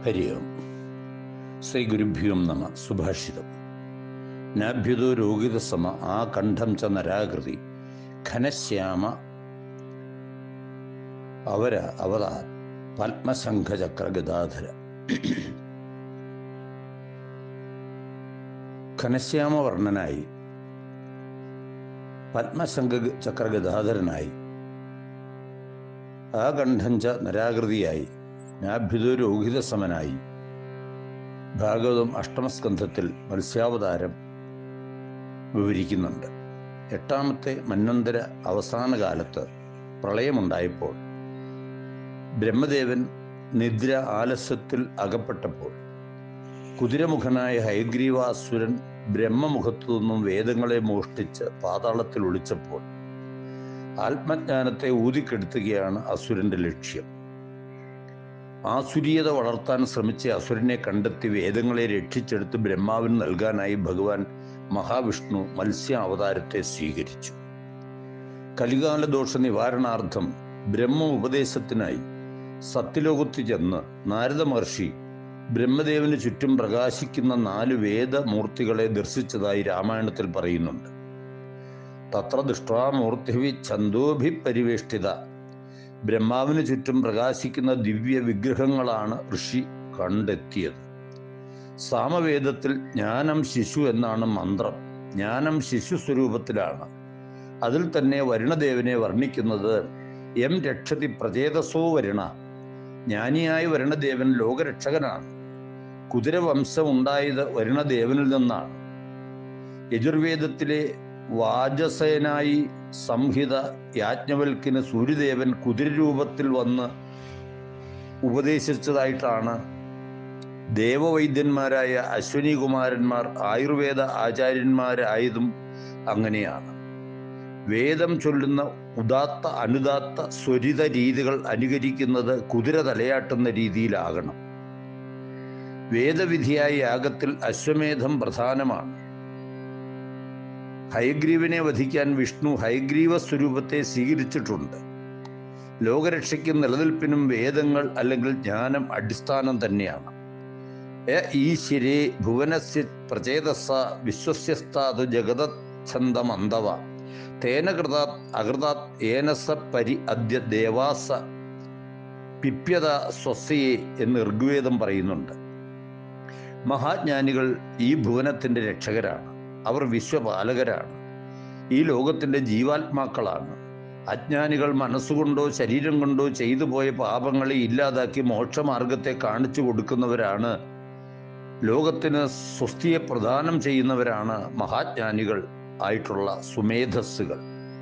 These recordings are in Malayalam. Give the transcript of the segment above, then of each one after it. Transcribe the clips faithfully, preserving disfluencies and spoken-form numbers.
ഹരി ഓം. ശ്രീ ഗുരുഭ്യോ നമ. സുഭാഷിതം. നാഭ്യുതോ രോഹിതസമ ആ കണ്ഠം ച നരാകൃതി ഘനശ്യാമ അവര അവതാ പത്മശംഖചക്രഗദാധര. ഘനശ്യാമവർണ്ണനായി പത്മശംഖ ചക്രഗദാധരനായി ആ കണ്ഠം ച നരാകൃതിയായി നാഭ്യുതോ രോഹിതസമനായി ഭാഗവതം അഷ്ടമസ്കന്ധത്തിൽ മത്സ്യാവതാരം വിവരിക്കുന്നുണ്ട്. എട്ടാമത്തെ മന്വന്തര അവസാന കാലത്ത് പ്രളയമുണ്ടായപ്പോൾ ബ്രഹ്മദേവൻ നിദ്ര ആലസ്യത്തിൽ അകപ്പെട്ടപ്പോൾ കുതിരമുഖനായ ഹയഗ്രീവാസുരൻ ബ്രഹ്മമുഖത്തു നിന്നും വേദങ്ങളെ മോഷ്ടിച്ച് പാതാളത്തിൽ ഒളിച്ചപ്പോൾ ആത്മജ്ഞാനത്തെ ഊതിക്കെടുത്തുകയാണ് അസുരന്റെ ലക്ഷ്യം. ആസുരീയത വളർത്താൻ ശ്രമിച്ച അസുരനെ കണ്ടെത്തി വേദങ്ങളെ രക്ഷിച്ചെടുത്ത് ബ്രഹ്മാവിന് നൽകാനായി ഭഗവാൻ മഹാവിഷ്ണു മത്സ്യ അവതാരത്തെ സ്വീകരിച്ചു. കലികാല ദോഷ നിവാരണാർത്ഥം ബ്രഹ്മ ഉപദേശത്തിനായി സത്യലോകത്ത് ചെന്ന് നാരദ മഹർഷി ബ്രഹ്മദേവന് ചുറ്റും പ്രകാശിക്കുന്ന നാല് വേദമൂർത്തികളെ ദർശിച്ചതായി രാമായണത്തിൽ പറയുന്നുണ്ട്. തത്ര ദൃഷ്ട്വാ മൂർത്തിഭി ഛന്ദോഭി പരിവേഷ്ടിത. ബ്രഹ്മാവിന് ചുറ്റും പ്രകാശിക്കുന്ന ദിവ്യ വിഗ്രഹങ്ങളാണ് ഋഷി കണ്ടെത്തിയത്. സാമവേദത്തിൽ ജ്ഞാനം ശിശു എന്നാണ് മന്ത്രം. ജ്ഞാനം ശിശു സ്വരൂപത്തിലാണ്. അതിൽ തന്നെ വരുണദേവനെ വർണ്ണിക്കുന്നത് എം രക്ഷതി പ്രചേതസോ വരുണ. ജ്ഞാനിയായ വരുണദേവൻ ലോകരക്ഷകനാണ്. കുതിരവംശം ഉണ്ടായത് വരുണദേവനിൽ നിന്നാണ്. യജുർവേദത്തിലെ വാജസേനായി സംഹിത യാജ്ഞവൽക്കിന് സൂര്യദേവൻ കുതിരരൂപത്തിൽ വന്ന് ഉപദേശിച്ചതായിട്ടാണ് ദേവവൈദ്യന്മാരായ അശ്വനി കുമാരന്മാർ ആയുർവേദ ആചാര്യന്മാരായതും അങ്ങനെയാണ്. വേദം ചൊല്ലുന്ന ഉദാത്ത അനുദാത്ത സ്വരിത രീതികൾ അനുകരിക്കുന്നത് കുതിര തലയാട്ടുന്ന രീതിയിലാകണം. വേദവിധിയായ യാഗത്തിൽ അശ്വമേധം പ്രധാനമാണ്. ഹയഗ്രീവനെ വധിക്കാൻ വിഷ്ണു ഹയഗ്രീവ സ്വരൂപത്തെ സ്വീകരിച്ചിട്ടുണ്ട്. ലോകരക്ഷയ്ക്കും നിലനിൽപ്പിനും വേദങ്ങൾ അല്ലെങ്കിൽ ജ്ഞാനം അടിസ്ഥാനം തന്നെയാണ്. ഈശ്വരേ ഭുവനസ്യ പ്രചേതസ വിശ്വസ്യസ്താതു ജഗതച്ഛന്ദമന്തവ തേന കൃതാത് അകൃതാത് ഏനസ പരി അദ്യ ദേവാസ പിപ്യത സ്വസ്യയെ എന്ന് ഋഗ്വേദം പറയുന്നുണ്ട്. മഹാജ്ഞാനികൾ ഈ ഭുവനത്തിൻ്റെ രക്ഷകരാണ്. അവർ വിശ്വപാലകരാണ്. ഈ ലോകത്തിൻ്റെ ജീവാത്മാക്കളാണ്. അജ്ഞാനികൾ മനസ്സുകൊണ്ടോ ശരീരം കൊണ്ടോ ചെയ്തു പോയ പാപങ്ങളെ ഇല്ലാതാക്കി മോക്ഷമാർഗത്തെ കാണിച്ചു കൊടുക്കുന്നവരാണ്. ലോകത്തിന് സ്വസ്തിയെ പ്രദാനം ചെയ്യുന്നവരാണ് മഹാജ്ഞാനികൾ ആയിട്ടുള്ള സുമേധസ്സുകൾ.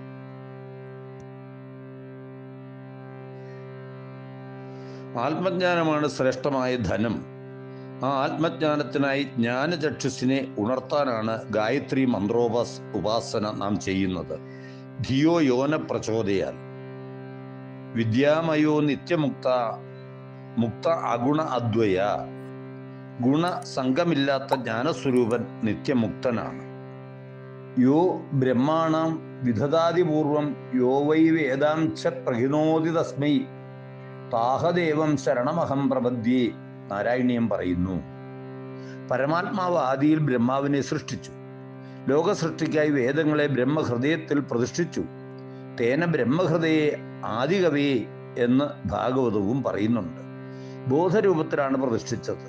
ആത്മജ്ഞാനമാണ് ശ്രേഷ്ഠമായ ധനം. ആ ആത്മജ്ഞാനത്തിനായി ജ്ഞാനചക്ഷുസിനെ ഉണർത്താനാണ് ഗായത്രി മന്ത്രോപാസ് ഉപാസന നാം ചെയ്യുന്നത്. ധിയോ യോന പ്രചോദയാൽ. വിദ്യാമയോ നിത്യമുക്ത മുക്ത അഗുണ അദ്വയ. ഗുണസംഗമില്ലാത്ത ജ്ഞാനസ്വരൂപൻ നിത്യമുക്തനാണ്. യോ ബ്രഹ്മാണാം വിധതാതിപൂർവം യോ വൈ വേദാംശ പ്രഹിനോതി തസ്മൈ താഹദേവം ശരണമഹം പ്രപദ്യേ. നാരായണീയം പറയുന്നു. പരമാത്മാവ് ആദിയിൽ ബ്രഹ്മാവിനെ സൃഷ്ടിച്ചു. ലോകസൃഷ്ടിക്കായി വേദങ്ങളെ ബ്രഹ്മഹൃദയത്തിൽ പ്രതിഷ്ഠിച്ചു. തേന ബ്രഹ്മഹൃദയെ ആദികവയെ എന്ന് ഭാഗവതവും പറയുന്നുണ്ട്. ബോധരൂപത്തിലാണ് പ്രതിഷ്ഠിച്ചത്.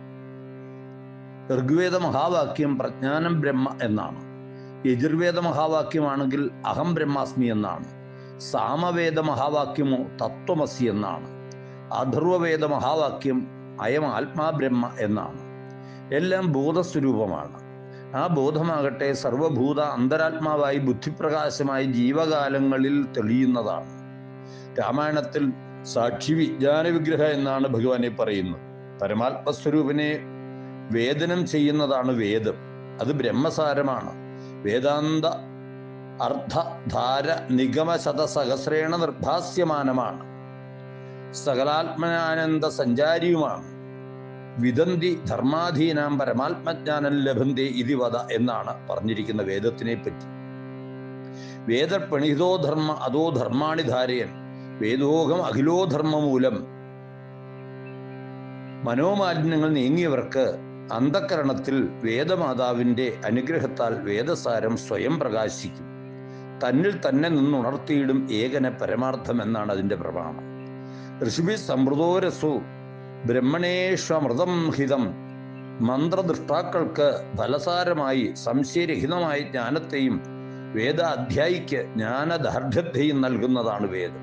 ഋഗ്വേദ മഹാവാക്യം പ്രജ്ഞാനം ബ്രഹ്മ എന്നാണ്. യജുർവേദ മഹാവാക്യമാണെങ്കിൽ അഹം ബ്രഹ്മാസ്മി എന്നാണ്. സാമവേദ മഹാവാക്യമോ തത്വമസി എന്നാണ്. അഥർവവേദ മഹാവാക്യം അയം ആത്മാ ബ്രഹ്മ എന്നാണ്. എല്ലാം ബോധസ്വരൂപമാണ്. ആ ബോധമാകട്ടെ സർവഭൂത അന്തരാത്മാവായി ബുദ്ധിപ്രകാശമായി ജീവകാലങ്ങളിൽ തെളിയുന്നതാണ്. രാമായണത്തിൽ സാക്ഷി വിജ്ഞാന വിഗ്രഹ എന്നാണ് ഭഗവാനെ പറയുന്നത്. പരമാത്മസ്വരൂപനെ വേദനം ചെയ്യുന്നതാണ് വേദം. അത് ബ്രഹ്മസാരമാണ്. വേദാന്ത അർദ്ധധാര നിഗമ ശതസഹസ്രേണ നിർഭാസ്യമാനമാണ്. സകലാത്മനാനന്ദ സഞ്ചാരിയുമാണ്. വിദന്തി ധർമാധീനാം പരമാത്മജ്ഞാനം ലഭന്തേ ഇതി വദ എന്നാണ് പറഞ്ഞിരിക്കുന്ന വേദത്തിനെ പറ്റി. വേദപ്രണിഹിതോ ധർമ്മ അതോ ധർമാണി ധാരയൻ വേദോഹം അഖിലോ ധർമ്മമൂലം. മനോമാലിന്യങ്ങൾ നീങ്ങിയവർക്ക് അന്ധക്കരണത്തിൽ വേദമാതാവിൻ്റെ അനുഗ്രഹത്താൽ വേദസാരം സ്വയം പ്രകാശിക്കും. തന്നിൽ തന്നെ നിന്നുണർത്തിയിടും ഏകന പരമാർത്ഥം എന്നാണ് അതിൻ്റെ പ്രമാണം. ഋഷിഭി സമൃതോരസു ബ്രഹ്മണേഷ്വമൃതം ഹിതം. മന്ത്രദൃഷ്ടാക്കൾക്ക് ഫലസാരമായി സംശയരഹിതമായ ജ്ഞാനത്തെയും വേദ അധ്യായിക്ക് ജ്ഞാനദാർഢ്യത്തെയും നൽകുന്നതാണ് വേദം.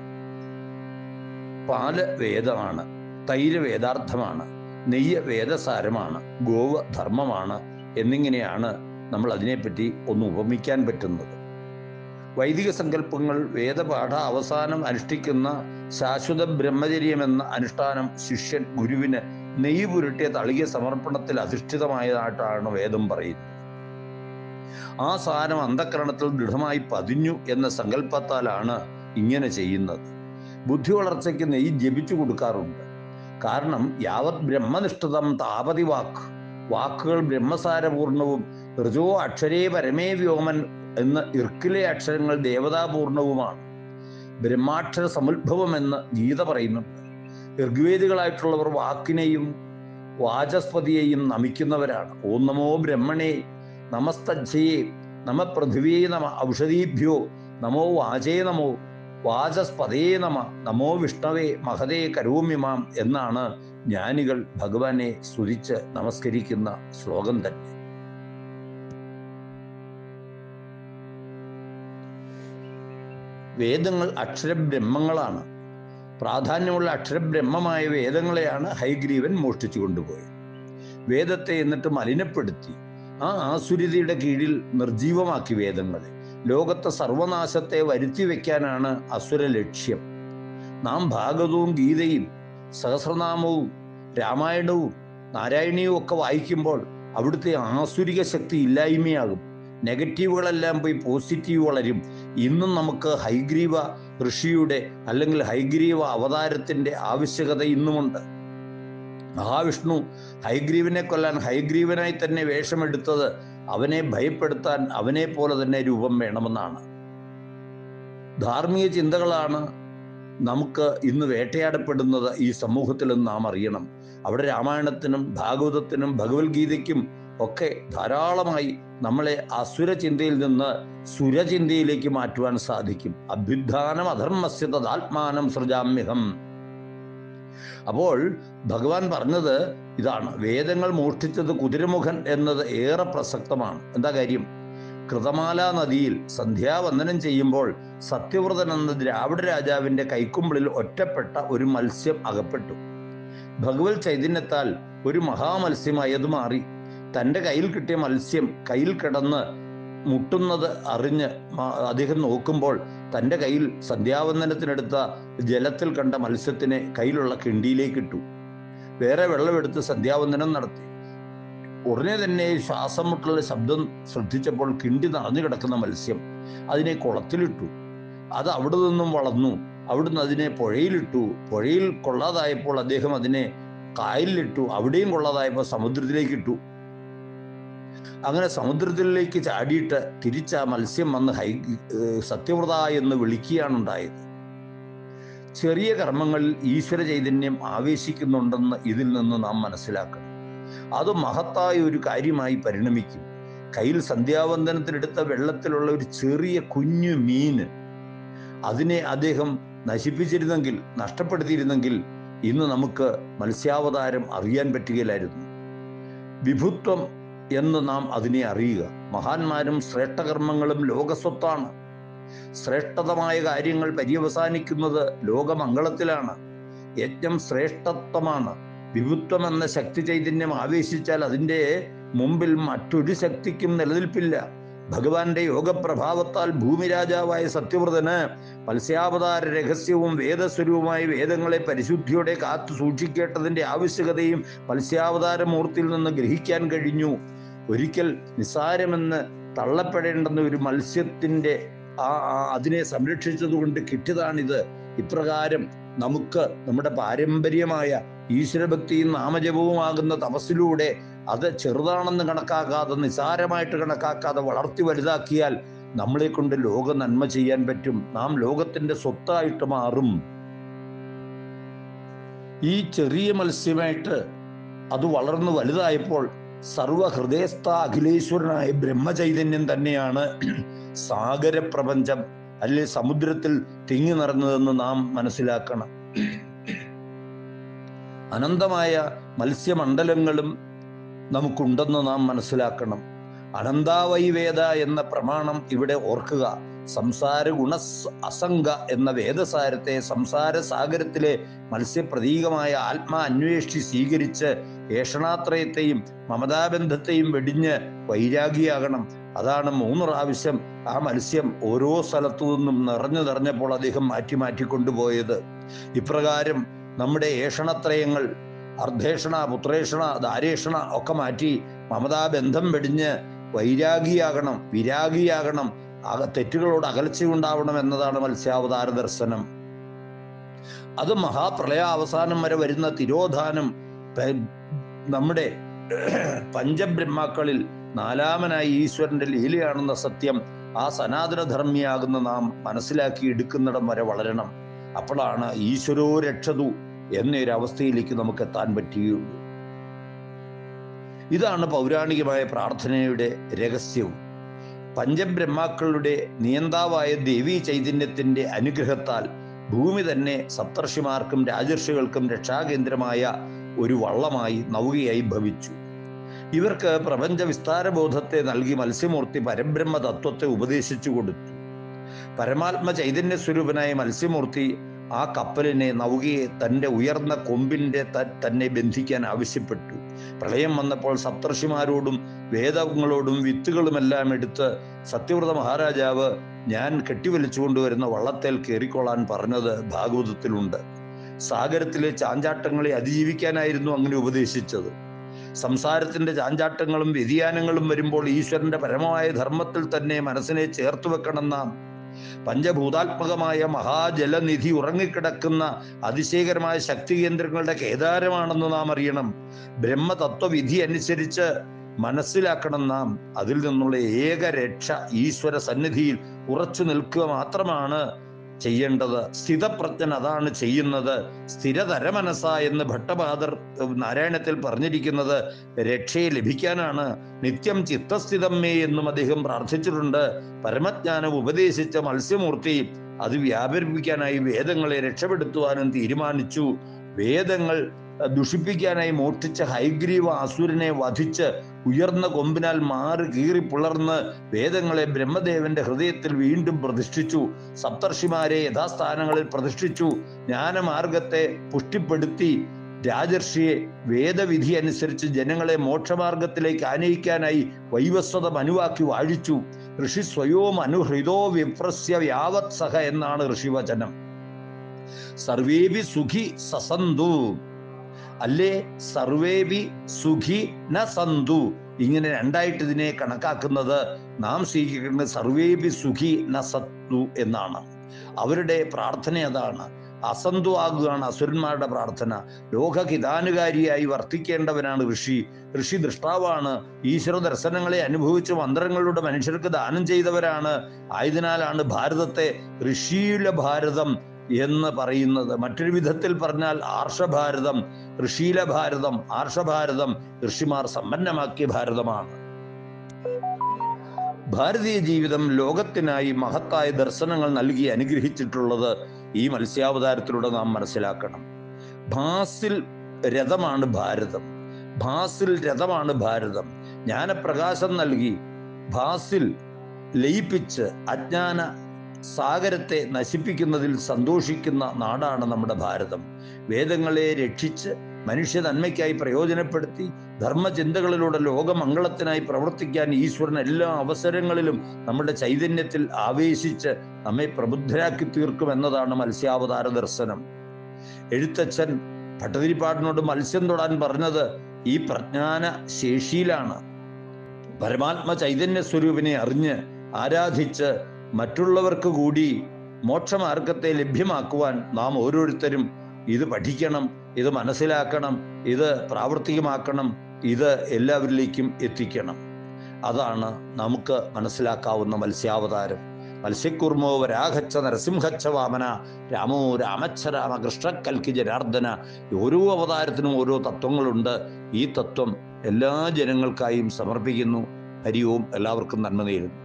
പാല് വേദമാണ്, തൈര് വേദാർത്ഥമാണ്, നെയ്യ് വേദസാരമാണ്, ഗോവ് ധർമ്മമാണ് എന്നിങ്ങനെയാണ് നമ്മൾ അതിനെപ്പറ്റി ഒന്ന് ഉപമിക്കാൻ പറ്റുന്നത്. വൈദിക സങ്കല്പങ്ങൾ വേദപാഠ അവസാനം അനുഷ്ഠിക്കുന്ന ശാശ്വത ബ്രഹ്മചര്യമെന്ന അനുഷ്ഠാനം ശിഷ്യൻ ഗുരുവിന് നെയ്യ് പുരട്ടിയ തളിക സമർപ്പണത്തിൽ അധിഷ്ഠിതമായതായിട്ടാണ് വേദം പറയുന്നത്. ആ സാരം അന്ധക്കരണത്തിൽ ദൃഢമായി പതിഞ്ഞു എന്ന സങ്കല്പത്താലാണ് ഇങ്ങനെ ചെയ്യുന്നത്. ബുദ്ധി വളർച്ചയ്ക്ക് നെയ്യ് ജപിച്ചു കൊടുക്കാറുണ്ട്. കാരണം യാവത് ബ്രഹ്മനിഷ്ഠിതം താപതി വാക്ക്. വാക്കുകൾ ബ്രഹ്മസാരപൂർണവും ഋജോ അക്ഷരേ പരമേ വ്യോമൻ എന്ന ഇർക്കിലെ അക്ഷരങ്ങൾ ദേവതാപൂർണവുമാണ്. ബ്രഹ്മാക്ഷര സമുദ്ഭവം എന്ന് ഗീത പറയുന്നുണ്ട്. ഋഗ്വേദികളായിട്ടുള്ളവർ വാക്കിനെയും വാചസ്പതിയെയും നമിക്കുന്നവരാണ്. ഓം നമോ ബ്രഹ്മണേ നമസ്തജ്ജയേ നമ പൃഥിവ്യേ നമ ഔഷധീഭ്യോ നമോ വാചേ നമോ വാചസ്പതേ നമ നമോ വിഷ്ണവേ മഹതേ കരോമ്യമാം എന്നാണ് ജ്ഞാനികൾ ഭഗവാനെ സ്തുതിച്ച് നമസ്കരിക്കുന്ന ശ്ലോകം തന്നെ. വേദങ്ങൾ അക്ഷരബ്രഹ്മങ്ങളാണ്. പ്രാധാന്യമുള്ള അക്ഷരബ്രഹ്മമായ വേദങ്ങളെയാണ് ഹയഗ്രീവൻ മോഷ്ടിച്ചു കൊണ്ടുപോയത്. വേദത്തെ എന്നിട്ട് മലിനപ്പെടുത്തി ആ ആസുരിതയുടെ കീഴിൽ നിർജീവമാക്കി വേദങ്ങളെ. ലോകത്തെ സർവനാശത്തെ വരുത്തി വയ്ക്കാനാണ് അസുര ലക്ഷ്യം. നാം ഭാഗവതവും ഗീതയും സഹസ്രനാമവും രാമായണവും നാരായണീയവും ഒക്കെ വായിക്കുമ്പോൾ അവിടുത്തെ ആസുരിക ശക്തി ഇല്ലായ്മയാകും. നെഗറ്റീവുകളെല്ലാം പോയി പോസിറ്റീവ് വളരും. ഇന്നും നമുക്ക് ഹൈഗ്രീവ ഋഷിയുടെ അല്ലെങ്കിൽ ഹൈഗ്രീവ അവതാരത്തിൻ്റെ ആവശ്യകത ഇന്നുമുണ്ട്. മഹാവിഷ്ണു ഹൈഗ്രീവനെ കൊല്ലാൻ ഹൈഗ്രീവനായി തന്നെ വേഷമെടുത്തത് അവനെ ഭയപ്പെടുത്താൻ അവനെ പോലെ തന്നെ രൂപം വേണമെന്നാണ്. ധാർമ്മിക ചിന്തകളാണ് നമുക്ക് ഇന്ന് വേട്ടയാടപ്പെടുന്നത് ഈ സമൂഹത്തിൽ എന്ന് നാം അറിയണം. അവിടെ രാമായണത്തിനും ഭാഗവതത്തിനും ഭഗവത്ഗീതയ്ക്കും ഒക്കെ ധാരാളമായി നമ്മളെ അസുര ചിന്തയിൽ നിന്ന് സുരചിന്തയിലേക്ക് മാറ്റുവാൻ സാധിക്കും. അഭ്യുത്ഥാനം അധർമ്മസ്യ തദാത്മാനം സൃജാമ്യഹം. അപ്പോൾ ഭഗവാൻ പറഞ്ഞത് ഇതാണ്. വേദങ്ങൾ മോഷ്ടിച്ചത് കുതിരമുഖൻ എന്നത് ഏറെ പ്രസക്തമാണ്. എന്താ കാര്യം? കൃതമാലാ നദിയിൽ സന്ധ്യാവന്ദനം ചെയ്യുമ്പോൾ സത്യവ്രതൻ എന്ന ദ്രാവിഡ രാജാവിൻ്റെ കൈക്കുമ്പിളിൽ ഒറ്റപ്പെട്ട ഒരു മത്സ്യം അകപ്പെട്ടു. ഭഗവത് ചൈതന്യത്താൽ ഒരു മഹാമത്സ്യമായി അത് മാറി. തൻ്റെ കയ്യിൽ കിട്ടിയ മത്സ്യം കയ്യിൽ കിടന്ന് മുട്ടുന്നത് അറിഞ്ഞ് അദ്ദേഹം നോക്കുമ്പോൾ തൻ്റെ കയ്യിൽ സന്ധ്യാവന്ദനത്തിനെടുത്ത ജലത്തിൽ കണ്ട മത്സ്യത്തിനെ കയ്യിലുള്ള കിണ്ടിയിലേക്ക് ഇട്ടു. വേറെ വെള്ളമെടുത്ത് സന്ധ്യാവന്ദനം നടത്തി. ഉടനെ തന്നെ ശ്വാസം മുട്ടുള്ള ശബ്ദം ശ്രദ്ധിച്ചപ്പോൾ കിണ്ടി നിറഞ്ഞു കിടക്കുന്ന മത്സ്യം അതിനെ കുളത്തിലിട്ടു. അത് അവിടെ നിന്നും വളർന്നു. അവിടുന്ന് അതിനെ പുഴയിലിട്ടു. പുഴയിൽ കൊള്ളാതായപ്പോൾ അദ്ദേഹം അതിനെ കായലിലിട്ടു. അവിടെയും കൊള്ളാതായപ്പോൾ സമുദ്രത്തിലേക്ക് ഇട്ടു. അങ്ങനെ സമുദ്രത്തിലേക്ക് ചാടിയിട്ട് തിരിച്ച മത്സ്യം വന്ന് ഹൈ സത്യവ്രത എന്ന് വിളിക്കുകയാണ് ഉണ്ടായത്. ചെറിയ കർമ്മങ്ങളിൽ ഈശ്വര ചൈതന്യം ആവേശിക്കുന്നുണ്ടെന്ന് ഇതിൽ നിന്ന് നാം മനസ്സിലാക്കണം. അത് മഹത്തായ ഒരു കാര്യമായി പരിണമിക്കും. കയ്യിൽ സന്ധ്യാവന്ദനത്തിനെടുത്ത വെള്ളത്തിലുള്ള ഒരു ചെറിയ കുഞ്ഞു മീന് അതിനെ അദ്ദേഹം നശിപ്പിച്ചിരുന്നെങ്കിൽ, നഷ്ടപ്പെടുത്തിയിരുന്നെങ്കിൽ ഇന്ന് നമുക്ക് മത്സ്യാവതാരം അറിയാൻ പറ്റുകയില്ലായിരുന്നു. വിഭുത്വം എന്ന് നാം അതിനെ അറിയുക. മഹാന്മാരും ശ്രേഷ്ഠകർമ്മങ്ങളും ലോകസ്വത്താണ്. ശ്രേഷ്ഠതമായ കാര്യങ്ങൾ പര്യവസാനിക്കുന്നത് ലോകമംഗളത്തിലാണ്. യജ്ഞം ശ്രേഷ്ഠത്വമാണ്. വിഭുത്വം എന്ന ശക്തി ചൈതന്യം ആവേശിച്ചാൽ അതിൻ്റെ മുമ്പിൽ മറ്റൊരു ശക്തിക്കും നിലനിൽപ്പില്ല. ഭഗവാന്റെ യോഗപ്രഭാവത്താൽ ഭൂമിരാജാവായ സത്യവ്രതന് മത്സ്യാവതാര രഹസ്യവും വേദസ്വരൂപമായ വേദങ്ങളെ പരിശുദ്ധിയോടെ കാത്തു സൂക്ഷിക്കേണ്ടതിൻ്റെ ആവശ്യകതയും മത്സ്യാവതാരമൂർത്തിയിൽ നിന്ന് ഗ്രഹിക്കാൻ കഴിഞ്ഞു. ഒരിക്കൽ നിസ്സാരമെന്ന് തള്ളപ്പെടേണ്ടെന്ന ഒരു മത്സ്യത്തിൻ്റെ ആ അതിനെ സംരക്ഷിച്ചതുകൊണ്ട് കിട്ടിയതാണിത്. ഇപ്രകാരം നമുക്ക് നമ്മുടെ പാരമ്പര്യമായ ഈശ്വരഭക്തിയും നാമജപവുമാകുന്ന തപസ്സിലൂടെ അത് ചെറുതാണെന്ന് കണക്കാക്കാതെ, നിസാരമായിട്ട് കണക്കാക്കാതെ വളർത്തി വലുതാക്കിയാൽ നമ്മളെ കൊണ്ട് ലോക നന്മ ചെയ്യാൻ പറ്റും. നാം ലോകത്തിന്റെ സ്വത്തായിട്ട് മാറും. ഈ ചെറിയ മത്സ്യമായിട്ട് അത് വളർന്നു വലുതായപ്പോൾ സർവഹൃദയസ്ഥ അഖിലേശ്വരനായ ബ്രഹ്മചൈതന്യം തന്നെയാണ് സാഗരപ്രപഞ്ചം അല്ലെ സമുദ്രത്തിൽ തിങ്ങി നിറഞ്ഞതെന്ന് നാം മനസ്സിലാക്കണം. അനന്തമായ മത്സ്യമണ്ഡലങ്ങളും നമുക്കുണ്ടെന്ന് നാം മനസ്സിലാക്കണം. അനന്താവൈവേദ എന്ന പ്രമാണം ഇവിടെ ഓർക്കുക. സംസാര ഗുണ അസംഗ എന്ന വേദസാരത്തെ സംസാര സാഗരത്തിലെ മത്സ്യപ്രതീകമായ ആത്മാ അന്വേഷിച്ച് സ്വീകരിച്ച് ഏഷണാത്രയത്തെയും മമതാബന്ധത്തെയും വെടിഞ്ഞ് വൈരാഗിയാകണം. അതാണ് മൂന്ന് പ്രാവശ്യം ആ മത്സ്യം ഓരോ സ്ഥലത്തു നിന്നും നിറഞ്ഞു നിറഞ്ഞപ്പോൾ അദ്ദേഹം മാറ്റി മാറ്റി കൊണ്ടുപോയത്. ഇപ്രകാരം നമ്മുടെ ഏഷണത്രയങ്ങൾ അർദ്ധേഷണ, പുത്രേഷണ, ദാരേഷണ ഒക്കെ മാറ്റി മമതാബന്ധം വെടിഞ്ഞ് വൈരാഗിയാകണം, വിരാഗിയാകണം, തെറ്റുകളോട് അകൽച്ചയുണ്ടാവണം എന്നതാണ് മത്സ്യാവതാര ദർശനം. അത് മഹാപ്രളയ അവസാനം വരെ വരുന്ന തിരോധാനം നമ്മുടെ പഞ്ചബ്രഹ്മാക്കളിൽ നാലാമനായി ഈശ്വരന്റെ ലീലയാണെന്ന സത്യം ആ സനാതനധർമ്മിയാകുന്ന നാം മനസ്സിലാക്കി എടുക്കുന്നിടം വരെ വളരണം. അപ്പോഴാണ് ഈശ്വരോ രക്ഷതു എന്നൊരവസ്ഥയിലേക്ക് നമുക്ക് എത്താൻ പറ്റുകയുള്ളൂ. ഇതാണ് പൗരാണികമായ പ്രാർത്ഥനയുടെ രഹസ്യവും. പഞ്ചബ്രഹ്മാക്കളുടെ നിയന്താവായ ദേവീ ചൈതന്യത്തിന്റെ അനുഗ്രഹത്താൽ ഭൂമി തന്നെ സപ്തർഷിമാർക്കും രാജർഷികൾക്കും രക്ഷാകേന്ദ്രമായ ഒരു വള്ളമായി നൗകയായി ഭവിച്ചു. ഇവർക്ക് പ്രപഞ്ച വിസ്താരബോധത്തെ നൽകി മത്സ്യമൂർത്തി പരബ്രഹ്മ തത്വത്തെ ഉപദേശിച്ചു കൊടുത്തു. പരമാത്മ ചൈതന്യ സ്വരൂപനായ മത്സ്യമൂർത്തി ആ കപ്പലിനെ, നൗകയെ തൻ്റെ ഉയർന്ന കൊമ്പിൻ്റെ തന്നെ ബന്ധിക്കാൻ ആവശ്യപ്പെട്ടു. പ്രളയം വന്നപ്പോൾ സപ്തർഷിമാരോടും വേദങ്ങളോടും വിത്തുകളുമെല്ലാം എടുത്ത് സത്യവ്രത മഹാരാജാവ് ഞാൻ കെട്ടിവലിച്ചു കൊണ്ടുവരുന്ന വള്ളത്തേൽ കയറിക്കൊള്ളാൻ പറഞ്ഞത് ഭാഗവതത്തിലുണ്ട്. സാഗരത്തിലെ ചാഞ്ചാട്ടങ്ങളെ അതിജീവിക്കാനായിരുന്നു അങ്ങനെ ഉപദേശിച്ചത്. സംസാരത്തിന്റെ ചാഞ്ചാട്ടങ്ങളും വ്യതിയാനങ്ങളും വരുമ്പോൾ ഈശ്വരന്റെ പരമമായ ധർമ്മത്തിൽ തന്നെ മനസ്സിനെ ചേർത്ത് വെക്കണം നാം. പഞ്ചഭൂതാത്മകമായ മഹാജലനിധി ഉറങ്ങിക്കിടക്കുന്ന അതിശയകരമായ ശക്തി കേന്ദ്രങ്ങളുടെ കേദാരമാണെന്ന് നാം അറിയണം. ബ്രഹ്മതത്വവിധി അനുസരിച്ച് മനസ്സിലാക്കണം നാം. അതിൽ നിന്നുള്ള ഏക രക്ഷ ഈശ്വര സന്നിധിയിൽ ഉറച്ചു നിൽക്കുക മാത്രമാണ് ചെയ്യേണ്ടത്. സ്ഥിതപ്രജ്ഞൻ അതാണ് ചെയ്യുന്നത്. സ്ഥിരതര മനസ്സ എന്ന് ഭട്ടബാദർ നാരായണത്തിൽ പറഞ്ഞിരിക്കുന്നത് രക്ഷയെ ലഭിക്കാനാണ്. നിത്യം ചിത്തസ്ഥിതമ്മേ എന്നും അദ്ദേഹം പ്രാർത്ഥിച്ചിട്ടുണ്ട്. പരമജ്ഞാനം ഉപദേശിച്ച മത്സ്യമൂർത്തി അത് വ്യാപരിപ്പിക്കാനായി വേദങ്ങളെ രക്ഷപ്പെടുത്തുവാനും തീരുമാനിച്ചു. വേദങ്ങൾ ദുഷിപ്പിക്കാനായി മോഷ്ടിച്ച ഹൈഗ്രീവ അസുരനെ വധിച്ച് ഉയർന്ന കൊമ്പിനാൽ മാറി കീറി പുലർന്ന് വേദങ്ങളെ ബ്രഹ്മദേവന്റെ ഹൃദയത്തിൽ വീണ്ടും പ്രതിഷ്ഠിച്ചു. സപ്തർഷിമാരെ യഥാസ്ഥാനങ്ങളിൽ പ്രതിഷ്ഠിച്ചു. ജ്ഞാനമാർഗത്തെ പുഷ്ടിപ്പെടുത്തി രാജർഷിയെ വേദവിധി അനുസരിച്ച് ജനങ്ങളെ മോക്ഷമാർഗത്തിലേക്ക് ആനയിക്കാനായി വൈവസ്വത മനുവാക്കി വാഴിച്ചു. ഋഷി സ്വയോം അനുഹൃതോ വിപ്രസ്യ വ്യാവത് സഹ എന്നാണ് ഋഷിവചനം. സർവേപി സുഖി സസന്തു അല്ലേ, സർവേപി സുഖി ന സന്തു, ഇങ്ങനെ രണ്ടായിട്ട് ഇതിനെ കണക്കാക്കുന്നത് നാം സ്വീകരിക്കുന്നത് സർവേപി സുഖി ന സത്തു എന്നാണ്. അവരുടെ പ്രാർത്ഥന അതാണ്. അസന്തു ആകുകയാണ് അസുരന്മാരുടെ പ്രാർത്ഥന. ലോകഹിതാനുകാരിയായി വർത്തിക്കേണ്ടവനാണ് ഋഷി. ഋഷി ദൃഷ്ടാവാണ്. ഈശ്വര ദർശനങ്ങളെ അനുഭവിച്ച് മന്ത്രങ്ങളിലൂടെ മനുഷ്യർക്ക് ദാനം ചെയ്തവരാണ്. ആയതിനാലാണ് ഭാരതത്തെ ഋഷിയില ഭാരതം എന്ന് പറയുന്നത്. മറ്റൊരു വിധത്തിൽ പറഞ്ഞാൽ ആർഷഭാരതം, ഋഷീല ഭാരതം, ആർഷഭാരതം ഋഷിമാർ സമ്പന്നമാക്കിയ ഭാരതമാണ്. ഭാരതീയ ജീവിതം ലോകത്തിനായി മഹത്തായ ദർശനങ്ങൾ നൽകി അനുഗ്രഹിച്ചിട്ടുള്ളത് ഈ മത്സ്യാവതാരത്തിലൂടെ നാം മനസ്സിലാക്കണം. ഭാസിൽ രഥമാണ് ഭാരതം. ഭാസിൽ രഥമാണ് ഭാരതം. ജ്ഞാനപ്രകാശം നൽകി ഭാസിൽ ലയിപ്പിച്ച് അജ്ഞാന സാഗരത്തെ നശിപ്പിക്കുന്നതിൽ സന്തോഷിക്കുന്ന നാടാണ് നമ്മുടെ ഭാരതം. വേദങ്ങളെ രക്ഷിച്ച് മനുഷ്യ നന്മയ്ക്കായി പ്രയോജനപ്പെടുത്തി ധർമ്മചിന്തകളിലൂടെ ലോകമംഗളത്തിനായി പ്രവർത്തിക്കാൻ ഈശ്വരൻ എല്ലാ അവസരങ്ങളിലും നമ്മുടെ ചൈതന്യത്തിൽ ആവേശിച്ച് നമ്മെ പ്രബുദ്ധരാക്കി തീർക്കുമെന്നതാണ് മത്സ്യാവതാര ദർശനം. എഴുത്തച്ഛൻ ഭട്ടതിരിപ്പാടിനോട് മത്സ്യം തൊടാൻ പറഞ്ഞത് ഈ പ്രജ്ഞാന ശേഷിയിലാണ്. പരമാത്മ ചൈതന്യ സ്വരൂപിനെ അറിഞ്ഞ് ആരാധിച്ച് മറ്റുള്ളവർക്ക് കൂടി മോക്ഷമാർഗത്തെ ലഭ്യമാക്കുവാൻ നാം ഓരോരുത്തരും ഇത് പഠിക്കണം, ഇത് മനസ്സിലാക്കണം, ഇത് പ്രാവർത്തികമാക്കണം, ഇത് എല്ലാവരിലേക്കും എത്തിക്കണം. അതാണ് നമുക്ക് മനസ്സിലാക്കാവുന്ന മത്സ്യാവതാരം. മത്സ്യക്കുർമോ വരാഘച്ച നരസിംഹച്ച വാമന രാമോ രാമച്ഛ രാമ കൃഷ്ണ കൽക്കി ജനാർദ്ദന. ഓരോ അവതാരത്തിനും ഓരോ തത്വങ്ങളുണ്ട്. ഈ തത്വം എല്ലാ ജനങ്ങൾക്കായും സമർപ്പിക്കുന്നു. ഹരി ഓം. എല്ലാവർക്കും നന്മ നേരുന്നു.